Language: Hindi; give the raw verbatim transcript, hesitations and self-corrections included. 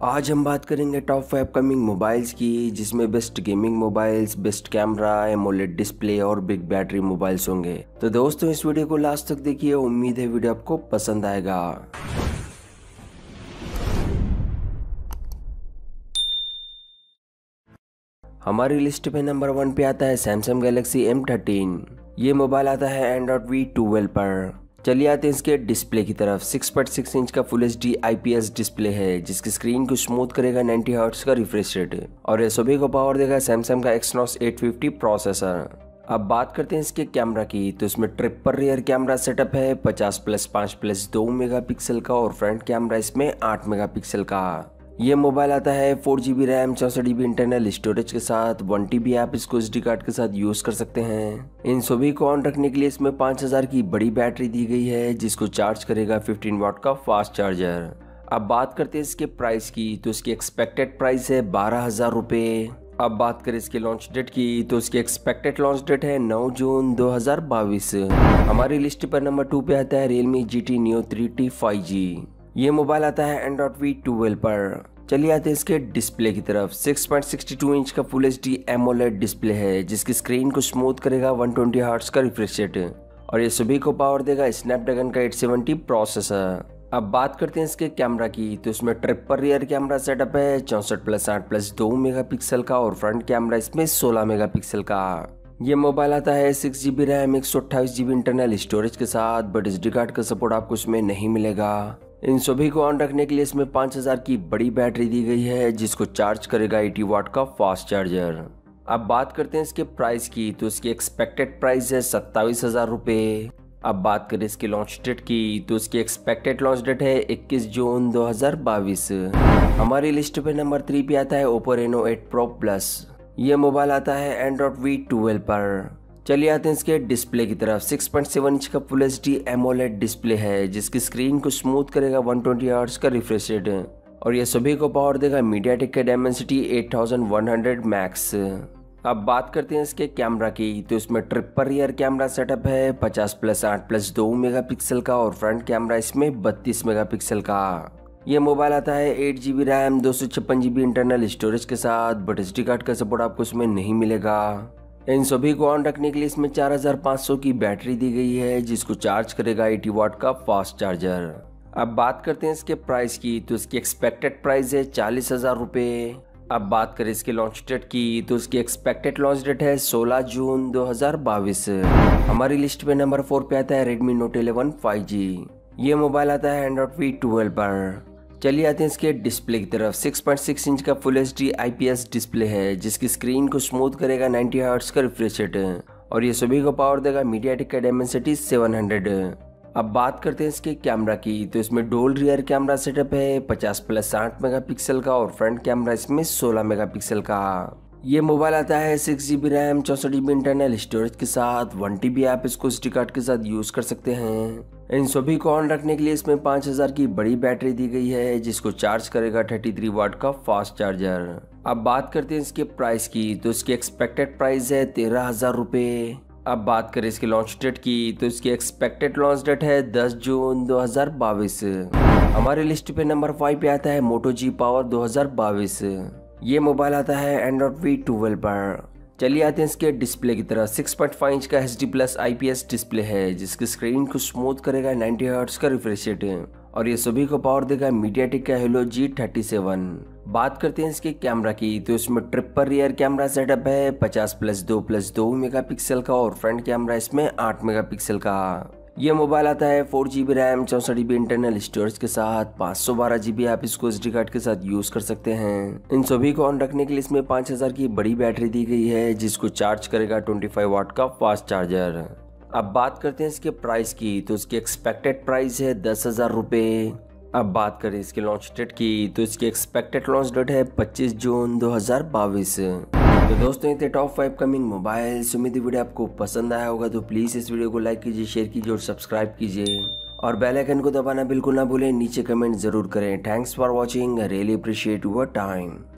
आज हम बात करेंगे टॉप फाइव कमिंग मोबाइल्स की, जिसमें best gaming mobiles, best camera, AMOLED display और बिग बैटरी मोबाइल्स होंगे। तो दोस्तों इस वीडियो को लास्ट तक देखिए, उम्मीद है वीडियो आपको पसंद आएगा। हमारी लिस्ट पे नंबर वन पे आता है सैमसंग गैलेक्सी एम थर्टीन। ये मोबाइल आता है एंड्रॉइड वी ट्वेल्व पर। चलिए आते हैं इसके डिस्प्ले की तरफ। सिक्स पॉइंट सिक्स इंच का full H D I P S display है, जिसकी स्क्रीन को स्मूथ करेगा नाइंटी हर्ट्ज का रिफ्रेश रेट और ये सभी को पावर देगा सैमसंग का एक्सनॉस एट फिफ्टी प्रोसेसर। अब बात करते हैं इसके कैमरा की, तो इसमें ट्रिपल रियर कैमरा सेटअप है पचास प्लस पाँच प्लस दो मेगापिक्सल का और फ्रंट कैमरा इसमें आठ मेगापिक्सल का। ये मोबाइल आता है फोर जी बी रैम चौसठ जी बी इंटरनल स्टोरेज के साथ। वन टी बी आप इसको एस डी कार्ड के साथ यूज कर सकते हैं। इन सभी को ऑन रखने के लिए इसमें पाँच हज़ार की बड़ी बैटरी दी गई है, जिसको चार्ज करेगा फिफ्टीन वाट का फास्ट चार्जर। अब बात करते हैं इसके प्राइस की, तो इसकी एक्सपेक्टेड प्राइस है बारह हजार रुपये। अब बात करें इसके लॉन्च डेट की, तो इसकी एक्सपेक्टेड लॉन्च डेट है नौ जून दो हज़ार बाईस। हमारी लिस्ट पर नंबर टू पे आता है Realme G T Neo three T five G. ये मोबाइल आता है एंड्रॉइड वी ट्वेल्व पर। चलिए आते हैं इसके डिस्प्ले की तरफ। Six point six two inch का full H D AMOLED display है, जिसकी स्क्रीन को स्मूथ करेगा वन ट्वेंटी हर्ट्ज का रिफ्रेश रेट और ये सभी को पावर देगा स्नैपड्रैगन का एट सेवेंटी प्रोसेसर। अब बात करते हैं इसके कैमरा की, तो इसमें ट्रिपल रियर कैमरा सेटअप है चौसठ प्लस आठ प्लस दो मेगापिक्सल का और फ्रंट कैमरा इसमें सोलह मेगापिक्सल का। ये मोबाइल आता है सिक्स जी बी रैम एक सौ अट्ठाईस जी बी इंटरनल स्टोरेज के साथ, बट एस डी कार्ड का सपोर्ट आपको इसमें नहीं मिलेगा। इन सभी को ऑन रखने के लिए इसमें पाँच हज़ार की बड़ी बैटरी दी गई है, जिसको चार्ज करेगा अस्सी वाट का फास्ट चार्जर। अब बात करते हैं इसके प्राइस की, तो इसकी एक्सपेक्टेड प्राइस है सत्ताईस हजार रुपये। अब बात करें इसके लॉन्च डेट की, तो इसकी एक्सपेक्टेड लॉन्च डेट है इक्कीस जून दो हज़ार बाईस। हमारी लिस्ट पे नंबर थ्री पे आता है Oppo Reno eight pro plus. ये मोबाइल आता है एंड्रॉइड वी ट्वेल्व पर। चलिए आते हैं इसके डिस्प्ले की तरफ। सिक्स पॉइंट सेवन इंच का full H D AMOLED display है, जिसकी स्क्रीन को स्मूथ करेगा वन ट्वेंटी हर्ट्ज का रिफ्रेश रेट और ये सभी को पावर देगा मीडियाटेक का Dimensity eight thousand one hundred max. अब बात करते हैं इसके कैमरा की, तो इसमें ट्रिपल रियर कैमरा सेटअप है पचास प्लस आठ प्लस दो मेगापिक्सल का और फ्रंट कैमरा इसमें बत्तीस मेगापिक्सल का। ये मोबाइल आता है एट जी बी रैम दो सौ छप्पन जी बी इंटरनल स्टोरेज के साथ, बट एस डी कार्ड का सपोर्ट आपको इसमें नहीं मिलेगा। इन सभी को ऑन रखने के लिए इसमें चार हज़ार पाँच सौ की बैटरी दी गई है, जिसको चार्ज करेगा अस्सी वाट का फास्ट चार्जर। अब बात करते हैं इसके प्राइस की, तो इसकी एक्सपेक्टेड प्राइस है चालीस हजार रुपये। अब बात करें इसके लॉन्च डेट की, तो इसकी एक्सपेक्टेड लॉन्च डेट है सोलह जून दो हज़ार बाईस। हमारी लिस्ट पे नंबर फोर पे आता है Redmi Note eleven five G. ये मोबाइल आता है एंड्रॉइड वी ट्वेल्व पर। चलिए आते हैं इसके डिस्प्ले की तरफ। सिक्स पॉइंट सिक्स इंच का full H D I P S display है, जिसकी स्क्रीन को स्मूथ करेगा नाइंटी हर्ट्ज का रिफ्रेश रेट और ये सभी को पावर देगा मीडियाटेक का डायमेंसिटी सेवन हंड्रेड। अब बात करते हैं इसके कैमरा की, तो इसमें डुअल रियर कैमरा सेटअप है पचास प्लस आठ मेगापिक्सल का और फ्रंट कैमरा इसमें सोलह मेगापिक्सल का। ये मोबाइल आता है सिक्स जी बी रैम चौसठ जी बी इंटरनल स्टोरेज के साथ। वन टी बी आप इसको एस डी कार्ड के साथ यूज कर सकते हैं। इन सभी को ऑन रखने के लिए इसमें पाँच हज़ार की बड़ी बैटरी दी गई है, जिसको चार्ज करेगा तैंतीस वाट का फास्ट चार्जर। अब बात करते हैं इसके प्राइस की, तो इसकी एक्सपेक्टेड प्राइस है तेरह हजार रुपये। अब बात करें इसके लॉन्च डेट की, तो इसकी एक्सपेक्टेड लॉन्च डेट है दस जून दो हज़ार बाईस। हमारी लिस्ट पे नंबर फाइव पे आता है मोटो जी पावर दो हज़ार बाईस। ये मोबाइल आता है एंड्रॉइड वी ट्वेल्व पर। चलिए आते हैं इसके डिस्प्ले की तरफ। सिक्स पॉइंट फाइव इंच का H D plus I P S display है, जिसकी स्क्रीन को स्मूथ करेगा नाइंटी हर्ट्ज का रिफ्रेश रेट और ये सभी को पावर देगा मीडियाटेक का हेलो जी थर्टी सेवन। बात करते हैं इसके कैमरा की, तो इसमें ट्रिपल रियर कैमरा सेटअप है पचास प्लस दो प्लस दो मेगापिक्सल का और फ्रंट कैमरा इसमें आठ मेगापिक्सल का। ये मोबाइल आता है फोर जी बी रैम चौसठ जी बी इंटरनल स्टोरेज के साथ। पाँच सौ बारह जी बी आप इसको एस डी कार्ड के साथ यूज कर सकते हैं। इन सभी को ऑन रखने के लिए इसमें पाँच हज़ार की बड़ी बैटरी दी गई है, जिसको चार्ज करेगा पच्चीस वाट का फास्ट चार्जर। अब बात करते हैं इसके प्राइस की, तो इसकी एक्सपेक्टेड प्राइस है दस हजार रुपये। अब बात करें इसके लॉन्च डेट की, तो इसकी एक्सपेक्टेड लॉन्च डेट है पच्चीस जून दो हज़ार बाईस। तो दोस्तों ये थे टॉप फाइव कमिंग मोबाइल्स। उम्मीद है वीडियो आपको पसंद आया होगा, तो प्लीज़ इस वीडियो को लाइक कीजिए, शेयर कीजिए और सब्सक्राइब कीजिए और बेल आइकन को दबाना बिल्कुल ना भूलें। नीचे कमेंट जरूर करें। Thanks for watching, really appreciate your time.